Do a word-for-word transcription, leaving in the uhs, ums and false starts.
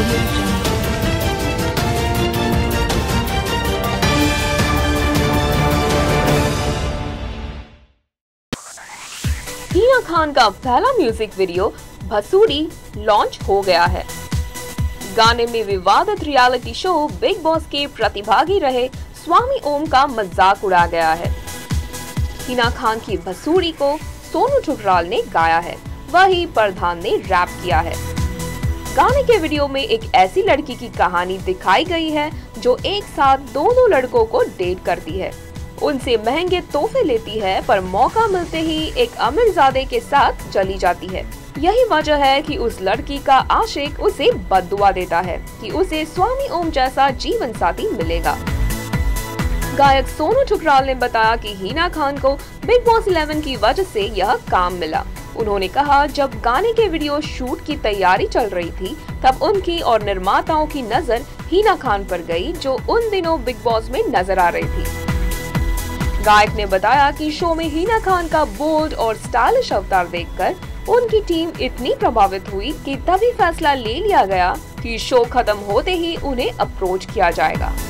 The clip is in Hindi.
हिना खान का पहला म्यूजिक वीडियो भसूडी लॉन्च हो गया है। गाने में विवादित रियलिटी शो बिग बॉस के प्रतिभागी रहे स्वामी ओम का मजाक उड़ा गया है। हिना खान की भसूडी को सोनू ठुकराल ने गाया है, वही प्रधान ने रैप किया है। गाने के वीडियो में एक ऐसी लड़की की कहानी दिखाई गई है जो एक साथ दोनों लड़कों को डेट करती है, उनसे महंगे तोहफे लेती है, पर मौका मिलते ही एक अमीरजादे के साथ चली जाती है। यही वजह है कि उस लड़की का आशिक उसे बद्दुआ देता है कि उसे स्वामी ओम जैसा जीवन साथी मिलेगा। गायक सोनू ठुकराल ने बताया कि हिना खान को बिग बॉस इलेवन की वजह से यह काम मिला। उन्होंने कहा, जब गाने के वीडियो शूट की तैयारी चल रही थी तब उनकी और निर्माताओं की नजर हिना खान पर गई, जो उन दिनों बिग बॉस में नजर आ रही थी। गायक ने बताया कि शो में हिना खान का बोल्ड और स्टाइलिश अवतार देखकर उनकी टीम इतनी प्रभावित हुई कि तभी फैसला ले लिया गया कि शो खत्म होते ही उन्हें अप्रोच किया जाएगा।